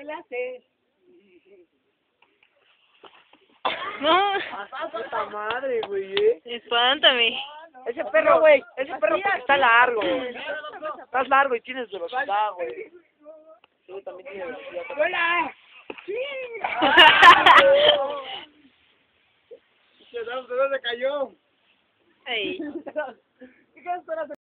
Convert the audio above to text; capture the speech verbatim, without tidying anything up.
¿qué le haces? No. Puta madre, güey, eh. Espántame. Ese perro, güey, ese perro porque está largo, güey. Estás largo y tienes velocidad, güey. Sí, también tiene velocidad. ¡Hola! ¡Sí! ¿De dónde cayó? Ey. ¿Qué esperas?